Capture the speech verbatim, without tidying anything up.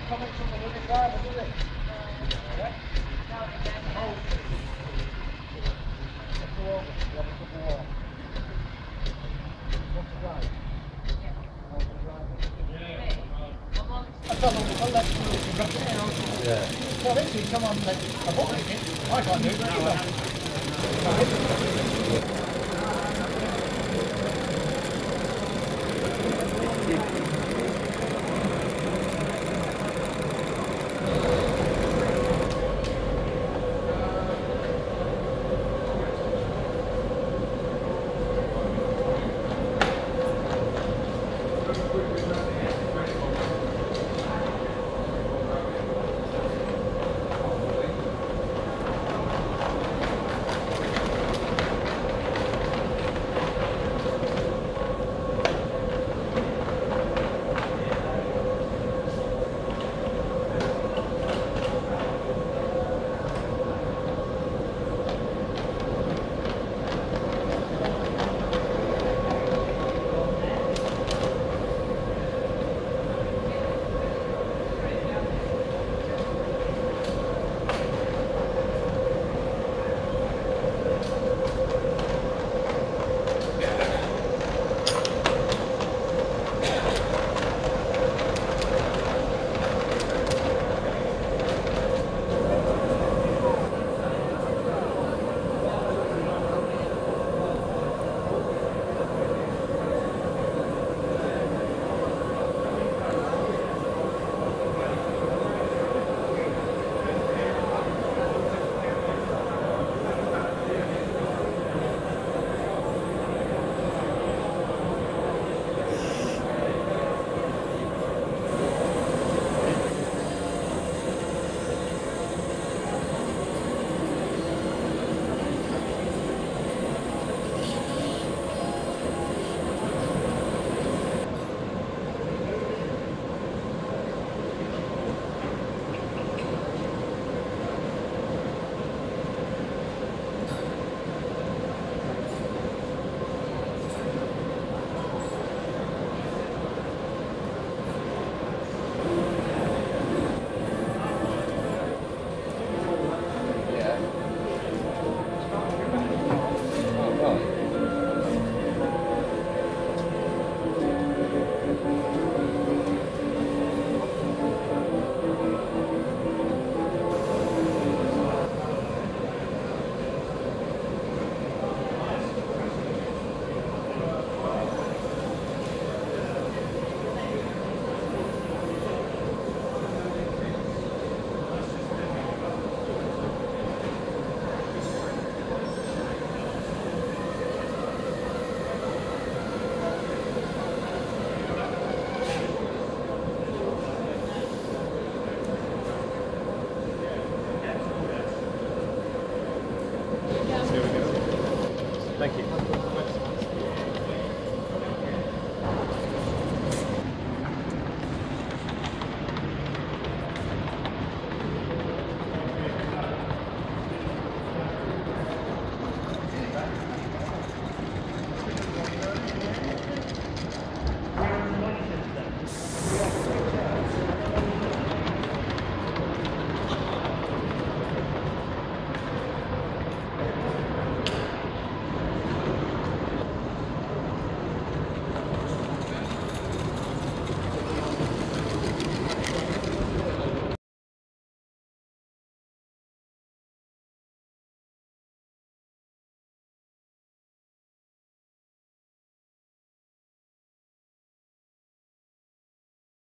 comments on the living driver, do they? Yeah? Oh. Let's go over. You have a cup of water. Want to drive? Yeah. Want to drive? Yeah. I tell them, I'll let you know if you it in. Yeah. Well, if you come on, like, a book, I can't do it. No, you